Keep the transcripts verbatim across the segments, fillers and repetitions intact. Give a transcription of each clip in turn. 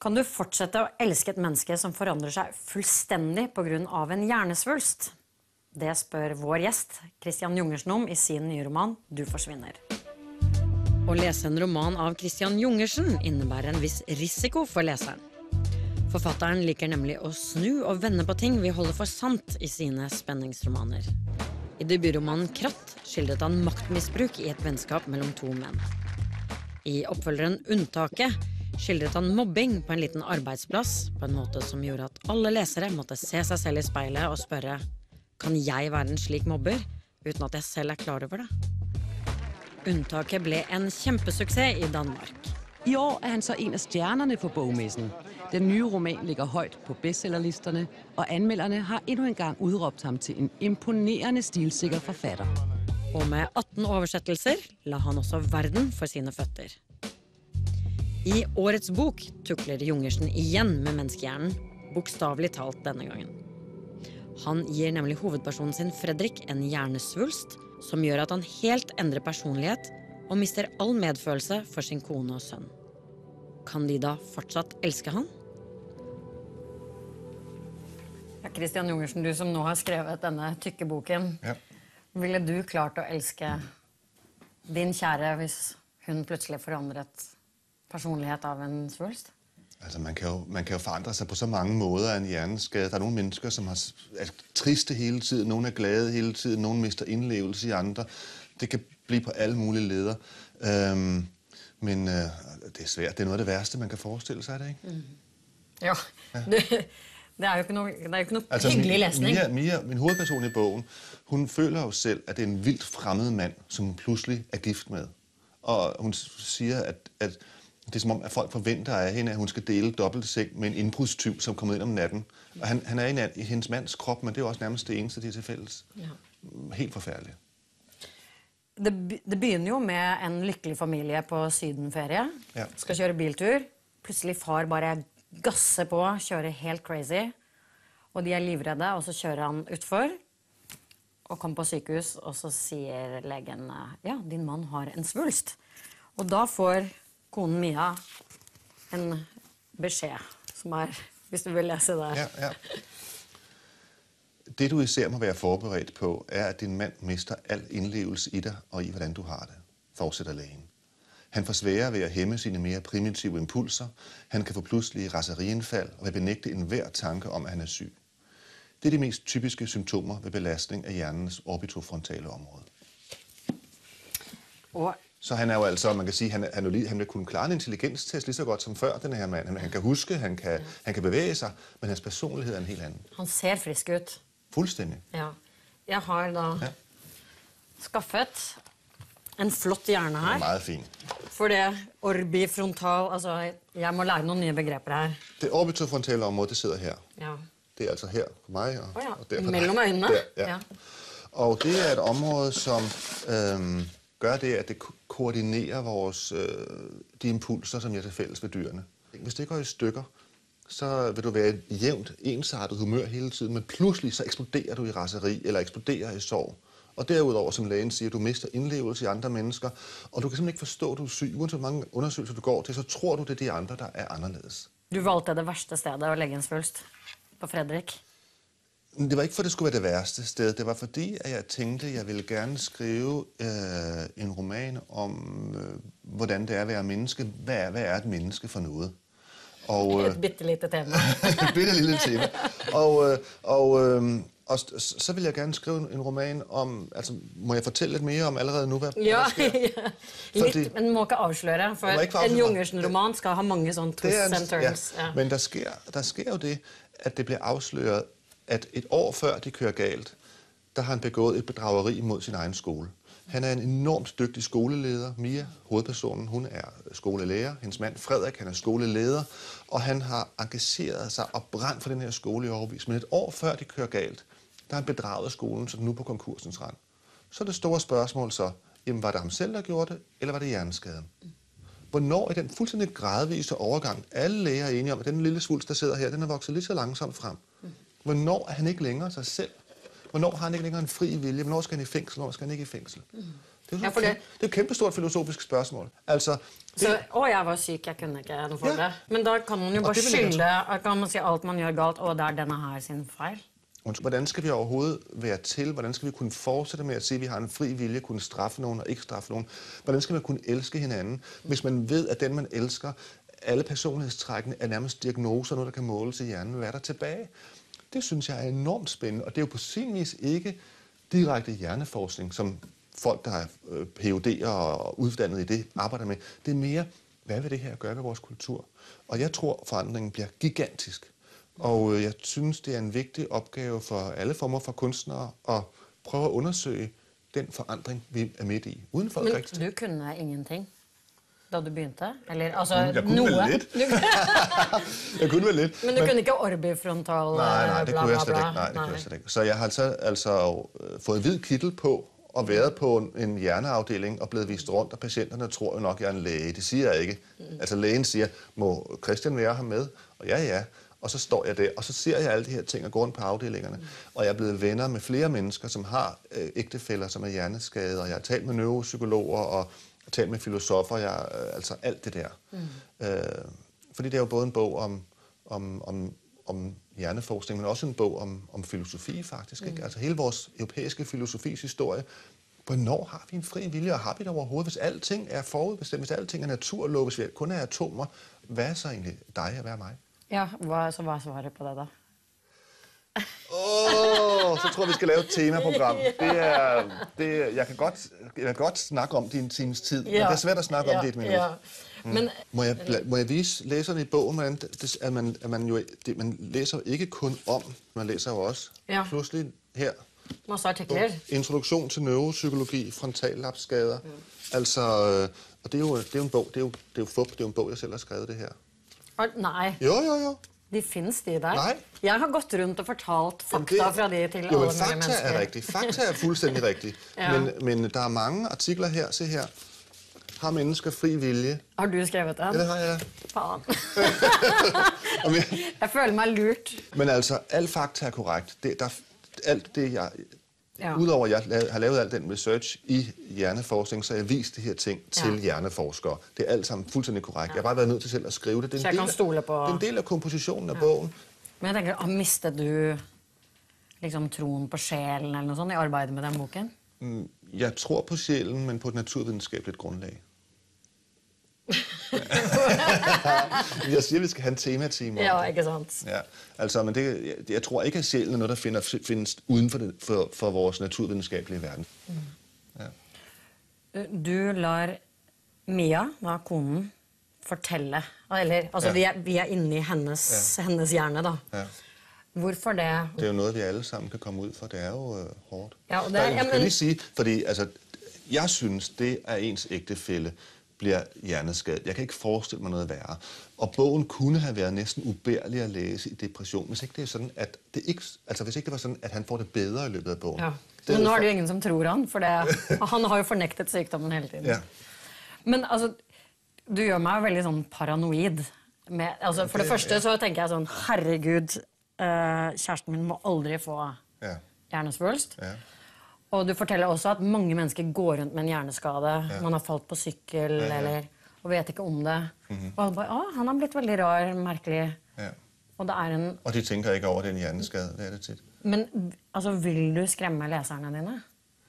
Kan du fortsette å elske et menneske som forandrer seg fullstendig på grunn av en hjernesvulst? Det spør vår gjest, Christian Jungersen, om i sin nye roman Du forsvinner. Å lese en roman av Christian Jungersen innebærer en viss risiko for leseren. Forfatteren liker nemlig å snu og vende på ting vi holder for sant i sine spenningsromaner. I debutromanen Kratt skildret han maktmisbruk i et vennskap mellom to menn. I oppfølgeren Unntaket skildret han mobbing på en liten arbeidsplass på en måte som gjorde at alle lesere måtte se seg selv i speilet og spørre: kan jeg være en slik mobber uten at jeg selv er klar over det? Unntaket ble en kjempesuksess i Danmark. I år er han så en av stjernerne på bogmessen. Den nye roman ligger højt på bestsellerlisterne, og anmelderne har endnu en gang udråbt ham til en imponerende stilsikker forfatter. Og med atten oversettelser la han også verden for sine føtter. I årets bok tukler Jungersen igjen med menneskehjernen, bokstavelig talt denne gangen. Han gir nemlig hovedpersonen sin Fredrik en hjernesvulst som gjør at han helt endrer personlighet og mister all medfølelse for sin kone og sønn. Kan de da fortsatt elske han? Ja, Christian Jungersen, du som nå har skrevet denne tykke boken, ja. Ville du klart å elske din kjære hvis hun plutselig forandret personlighet av en svulst? Altså, man kan, jo, man kan jo forandre sig på så mange måder af en hjerneskade. Der er nogle mennesker, som har, er triste hele tiden, nogle er glade hele tiden, nogle mister indlevelse i andre. Det kan blive på alle mulige leder. Øhm, men øh, det er svært. Det er noget af det værste, man kan forestille sig, er det ikke? Mm. Jo, ja. det, det er jo ikke noget, det er jo ikke noget altså, hyggelig læsning. Mia, Mia, min hovedperson i bogen, hun føler jo selv, at det er en vildt fremmed mand, som hun pludselig er gift med. Og hun siger, at, at det er som om, at folk forventer af hende, at hun skal dele dobbelt seng med en indbrudstyv, som kommer ind om natten. Og han, han er inde i hendes mands krop, men det er også nærmest det eneste, de er til fælles. Ja. Helt forfærdeligt. Det, det begynner jo med en lykkelig familie på sydenferie. Ja. Skal kjøre biltur. Plutselig far bare gasser på, kjører helt crazy. Og de er livredde, og så kjører han utfor. Og kommer på sykehus, og så sier legen, ja, din mann har en svulst. Og da får konen Mia en beskjed, som er, hvis du vil lese det. Ja, ja. Det du især må være forberedt på, er, at din mand mister al indlevelse i dig og i, hvordan du har det, fortsætter lægen. Han får sværere ved at hæmme sine mere primitive impulser. Han kan få pludselige raseriindfald og vil benægte enhver tanke om, at han er syg. Det er de mest typiske symptomer ved belastning af hjernens orbitofrontale område. Og så han er jo altså, man kan sige, han, han, han vil kunne klare en intelligenstest lige så godt som før, den her mand. Han, han kan huske, han kan, ja. han kan bevæge sig, men hans personlighed er en helt anden. Han ser frisk ut. Fuldstændig. Ja. Jeg har da ja. skaffet en flott hjerne her. Det er meget fint. For det orbifrontal, altså, jeg må lære nogle nye begreber her. Det orbitofrontale område, det sidder her. Ja. Det er altså her på mig, og, oh ja. og der på mellem øjnene. Der, ja. Ja. Og det er et område, som øhm, gør det, at det ko koordinerer vores, øh, de impulser, som jeg til fælles ved dyrene. Hvis det går i stykker, så vil du være i jævnt, ensartet humør hele tiden, men pludselig så eksploderer du i raseri, eller eksploderer i sorg. Og derudover, som lægen siger, du mister indlevelse i andre mennesker, og du kan simpelthen ikke forstå, at du er syg. Uanset hvor mange undersøgelser du går til, så tror du, det er de andre, der er anderledes. Du valgte det værste stedet at lægge en svulst på Fredrik. Det var ikke for, det skulle være det værste sted. Det var fordi, at jeg tænkte, at jeg ville gerne skrive øh, en roman om, øh, hvordan det er at være menneske. Hvad er, hvad er et menneske for noget? Og, øh, et bitte lille tema. et bitte lille tema. Og, øh, og, øh, og så vil jeg gerne skrive en roman om, altså må jeg fortælle lidt mere om allerede nu, hvad, ja, hvad der sker? Ja, lidt, men må ikke afsløre, for ikke en Jungersen-roman skal have mange sådan twists and turns. Ja. Ja. Men der sker, der sker jo det, at det bliver afsløret, at et år før de kører galt, der har han begået et bedrageri mod sin egen skole. Han er en enormt dygtig skoleleder. Mia, hovedpersonen, hun er skolelærer. Hendes mand Frederik, han er skoleleder. Og han har engageret sig og brændt for den her skole i årevis. Men et år før de kører galt, der har han bedraget skolen, så den nu på konkursens rand. Så er det store spørgsmål så, jamen var det ham selv, der gjorde det, eller var det hjerneskaden? Hvornår i den fuldstændig gradvise overgang, alle læger er enige om, at den lille svulst, der sidder her, den er vokset lige så langsomt frem. Hvornår er han ikke længere sig selv? Hvornår har han ikke længere en fri vilje? Hvornår skal han i fængsel? Hvornår skal han ikke i fængsel? Det er jo Ja, for det... det- det er et kæmpestort filosofisk spørgsmål. Altså, det... Så, å, jeg var syk, jeg kunne ikke noe for Ja. det. Men da kan man jo Og bare det vil jeg skylde, kan man si alt man gjør galt, og det er denne her sin fejl. Hvordan skal vi overhovedet være til? Hvordan skal vi kunne fortsætte med at sige, at vi har en fri vilje, kunne straffe nogen og ikke straffe nogen? Hvordan skal man kunne elske hinanden, hvis man ved, at den, man elsker, alle personlighedstrækkene er nærmest diagnoser, noget, der kan måles i hjernen? Hvad er der tilbage? Det synes jeg er enormt spændende, og det er jo på sin vis ikke direkte hjerneforskning, som folk, der er P H D'er og uddannet i det, arbejder med. Det er mere, hvad vil det her gøre ved vores kultur? Og jeg tror, forandringen bliver gigantisk. Og jeg synes, det er en vigtig opgave for alle former for kunstnere at prøve at undersøge den forandring, vi er midt i. Uden folk Men rigtigt. du kunne ingenting da du begyndte? Eller, altså, Jeg kunne noe. vel lidt. Jeg kunne vel lidt. Men du kunne ikke orbifrontal, Nej, nej, det bla, kunne jeg bla, slet bla. ikke. Nej, det kunne jeg slet ikke. Så jeg har altså, altså øh, fået hvid kittel på og været på en, en hjerneafdeling og blevet vist rundt, og patienterne tror jo nok, at jeg er en læge. Det siger jeg ikke. Mm. Altså lægen siger, må Christian være her med? Og ja, ja. Og så står jeg der, og så ser jeg alle de her ting og går rundt på afdelingerne. Mm. Og jeg er blevet venner med flere mennesker, som har øh, ægtefæller, som er hjerneskadede, og jeg har talt med neuropsykologer og talt med filosofer, jeg, øh, altså alt det der. Mm. Øh, fordi det er jo både en bog om, om, om, om hjerneforskning, men også en bog om, om filosofi faktisk. Mm. Ikke? Altså hele vores europæiske filosofis historie. Hvornår har vi en fri vilje, og har vi det overhovedet? Hvis alting er forudbestemt, hvis alting er naturlov, hvis vi kun er atomer, hvad er så egentlig dig og hvad er mig? Ja, hva, så hva er svaret på det da? Åh, oh, så tror jeg, vi skal lave et temaprogram. Det er, det er, jeg, kan godt, jeg kan godt snakke om det i en times tid, ja. Men det er svært at snakke ja, om det i et minut. Ja. Mm. Men, må, jeg, må jeg vise læserne i bogen, hvordan det, at, man, at man, jo, det, man læser jo ikke kun om, man læser jo også ja. pludselig her. Masse artikler. Introduktion til neuropsykologi, frontallapskader. Mm. Altså, og det er jo, det er jo en bog, det er jo, det er jo fup, det er jo en bog, jeg selv har skrevet det her. Og, nej. Jo, jo, jo. De findes de der. Nej. Jeg har gått rundt og fortalt fakta det, fra de til jo, alle mulige fakta mennesker. er rigtigt. Fakta er fuldstændig rigtigt. ja. men, men der er mange artikler her. Se her. Har mennesker fri vilje? Har du skrevet den? Ja, det har jeg. Faen. jeg føler mig lurt. Men altså, al fakta er korrekt. Det, der, alt det, jeg... Ja. Udover at jeg har lavet al den research i hjerneforskning, så har jeg vist de her ting til ja. hjerneforskere. Det er alt sammen fuldstændig korrekt. Ja. Jeg har bare været nødt til selv at skrive det. Det er en, del af, på... det er en del af kompositionen af ja. bogen. Men jeg tænker, mistet du liksom, troen på sjælen eller noget sånt i arbejdet med den boken? Mm, jeg tror på sjælen, men på et naturvidenskabeligt grundlag. jeg siger, at vi skal have en tematime. Ja, ikke sant? Ja, altså, men det, jeg, jeg tror ikke, at sjælen er noget, der finder, findes uden for, det, for, for vores naturvidenskabelige verden. Mm. Ja. Du lar Mia, da konen, fortælle, eller, altså ja. vi, er, vi er inde i hendes, ja. hendes hjerne, da. Ja. Hvorfor det? Det er jo noget, vi alle sammen kan komme ud for. Det er jo øh, hårdt. Ja, og det er, jeg skal jamen... lige sige, fordi altså, jeg synes, det er ens ægtefælle bliver hjerneskadet. Jeg kan ikke forestille mig noget værre. Og bogen kunne have været næsten ubærlig at læse i depression, hvis ikke det er sådan, at det ikke, altså hvis ikke det var sådan, at han får det bedre i løbet af bogen. Ja. Men nu er det jo ingen som tror han, for det, han har jo fornektet sygdommen hele tiden. Ja. Men altså, du gør mig veldig sånn paranoid. Med, altså, for det første så tenker jeg sånn, herregud, uh, kjæresten min må aldri få ja. hjernesvulst. Ja. Og du fortæller også, at mange mennesker går rundt med en hjerneskade. Ja. Man har falt på cykel, ja, ja. Eller, og vet ikke om det. Mm-hmm. Og bare, åh, han har blitt veldig rar, merkelig. Ja. Og, det er en... og de tænker ikke over, at det er en hjerneskade. Det er det tit. Men altså, vil du skræmme læserne dine?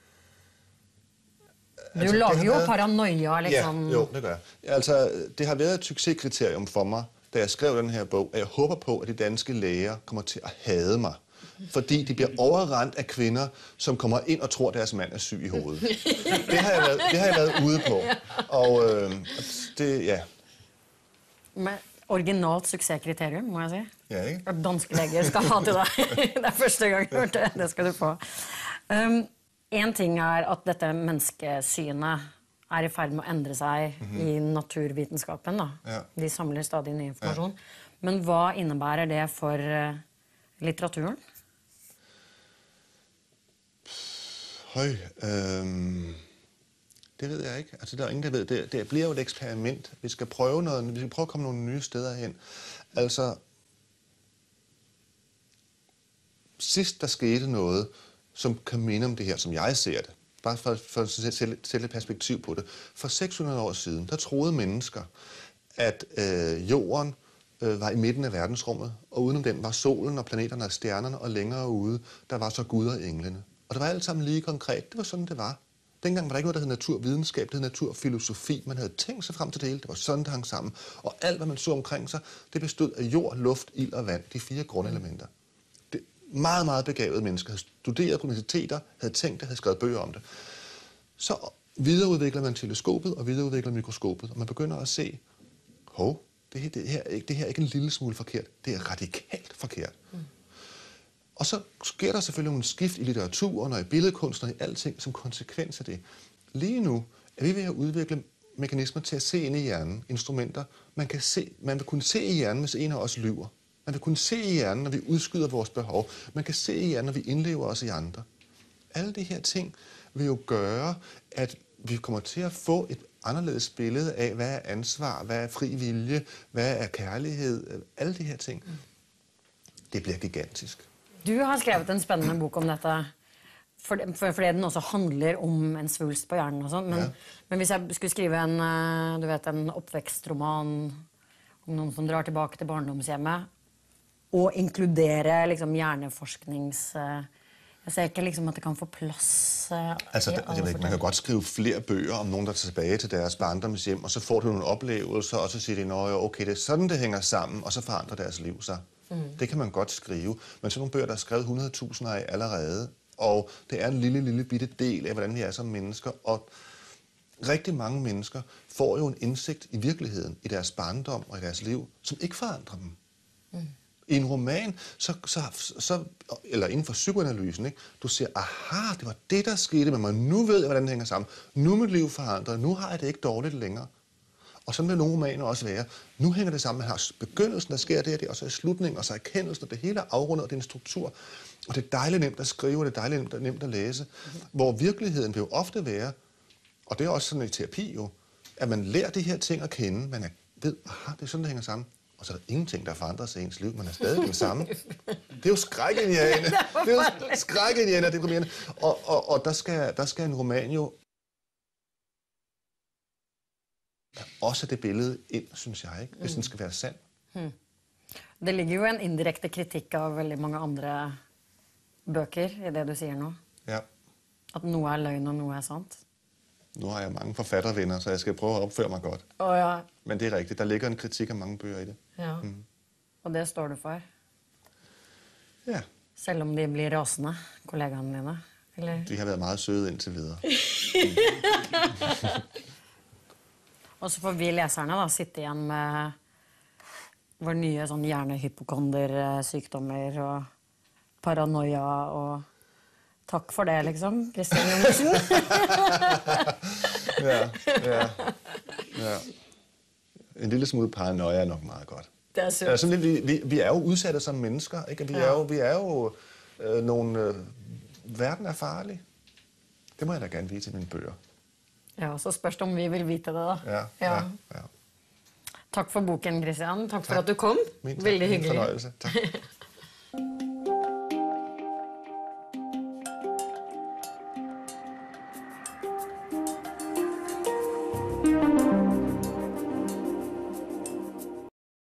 Du altså, lager jo været... paranoia, liksom. Ja, jo, det gør jeg. Altså, det har været et succeskriterium for mig, da jeg skrev den her bog, at jeg håber på, at de danske læger kommer til at hade mig. Fordi de bliver overrendt af kvinder, som kommer ind og tror, at deres mand er syg i hovedet. Det har jeg været, det har jeg været ude på. Og øh, det, ja. Men originalt succeskriterium, må jeg sige. Ja, ikke? At danske læger skal ha til dig. Det er første gang jeg har hørt det. Det skal du få. Um, en ting er, at dette menneskesynet er i ferd med at ændre sig mm-hmm. i naturvidenskapen. Da. Ja. De samler stadig ny information. Ja. Men hvad indebærer det for uh, litteraturen? Høj, øhm, det ved jeg ikke. Altså, der er ingen, der ved det. Det bliver jo et eksperiment. Vi skal prøve noget. Vi skal prøve at komme nogle nye steder hen. Altså, sidst der skete noget, som kan minde om det her, som jeg ser det, bare for, for at sætte, sætte et perspektiv på det. For seks hundrede år siden, der troede mennesker, at øh, jorden øh, var i midten af verdensrummet, og udenom den var solen og planeterne og stjernerne, og længere ude, der var så Gud og englene. Og det var alt sammen lige konkret. Det var sådan, det var. Dengang var der ikke noget, der hed naturvidenskab, det hed naturfilosofi. Man havde tænkt sig frem til det hele. Det var sådan, det hang sammen. Og alt, hvad man så omkring sig, det bestod af jord, luft, ild og vand. De fire grundelementer. Det meget, meget begavede mennesker havde studeret på universiteter, havde tænkt det, havde skrevet bøger om det. Så videreudvikler man teleskopet og videreudvikler mikroskopet, og man begynder at se, hov, det her, det her, det her er ikke en lille smule forkert, det er radikalt forkert. Mm. Og så sker der selvfølgelig nogle skift i litteraturen og i billedkunsten og i alting som konsekvens af det. Lige nu er vi ved at udvikle mekanismer til at se ind i hjernen, instrumenter. Man, kan se, man vil kunne se i hjernen, hvis en af os lyver. Man vil kunne se i hjernen, når vi udskyder vores behov. Man kan se i hjernen, når vi indlever os i andre. Alle de her ting vil jo gøre, at vi kommer til at få et anderledes billede af, hvad er ansvar, hvad er fri vilje, hvad er kærlighed, alle de her ting. Det bliver gigantisk. Du har skrevet en spændende bok om dette, for, for, fordi den også handler om en svulst på hjernen og sådan. Men, ja. men hvis jeg skulle skrive en, du vet, en opvækstroman om nogen, som drar tilbage til barndomshjemmet, og inkludere liksom, hjerneforsknings... Jeg ser ikke liksom, at det kan få plads. Uh, altså, det, jeg ved ikke, man kan godt skrive flere bøger om nogen, der tager tilbage til deres barndomshjem, og så får du nogle oplevelser, og så siger de, nå, okay, det er sådan, det hænger sammen, og så forandrer deres liv sig. Mm. Det kan man godt skrive, men sådan nogle bøger, der er skrevet hundrede tusinder af allerede, og det er en lille, lille bitte del af, hvordan vi er som mennesker, og rigtig mange mennesker får jo en indsigt i virkeligheden, i deres barndom og i deres liv, som ikke forandrer dem. Mm. I en roman, så, så, så, eller inden for psykoanalysen, ikke? Du siger, aha, det var det, der skete med mig. Nu ved jeg, hvordan det hænger sammen. Nu er mit liv forandret. Nu har jeg det ikke dårligt længere. Og sådan vil nogle romaner også være. Nu hænger det sammen. Man har begyndelsen, der sker det, og så er slutningen, og så er erkendelsen, og det hele er afrundet, og det er en struktur. Og det er dejligt nemt at skrive, og det er dejligt nemt, nemt at læse. Mm-hmm. Hvor virkeligheden vil jo ofte være, og det er også sådan i terapi jo, at man lærer de her ting at kende. Man er, ved, aha, det er sådan, det hænger sammen. Og så er der ingenting, der forandrer sig i ens liv. Man er stadig den samme. Det er jo skrækindjagende. Det er jo skrækindjagende og deprimerende. Og, og, og der, skal, der skal en roman jo også det billede ind, synes jeg, ikke? Hvis den skal være sand. Hmm. Det ligger jo en indirekte kritik av veldig mange andre bøker i det, du siger nu. Ja. At noget er løgn og noget er sant. Nu har jeg mange forfattervenner, så jeg skal prøve at opføre mig godt. Oh, ja. Men det er rigtigt. Der ligger en kritik af mange bøger i det. Ja. Mm. Og det står du for? Ja. Selv om de bliver rasende, kollegaerne dine? Eller? De har været meget søde indtil videre. mm. Og så får vi læserne da sitte igjen med vår nye sånn hjernehypokonder-sykdommer og paranoia og... Takk for det, liksom, Christian Jungersen. ja, ja, ja. En lille smule paranoia er nok meget godt. Det er sødt. Altså, vi, vi, vi er jo udsatte som mennesker, ikke? Vi er jo, vi er jo øh, nogle... Øh, verden er farlig. Det må jeg da gerne vide til mine bøger. Ja, så spørs det om vi vil vite det da. Ja, ja, ja. ja. Takk for boken, Christian. Takk for tak. At du kom. Min, tak. Veldig hyggelig. Min fornøjelse. Tak.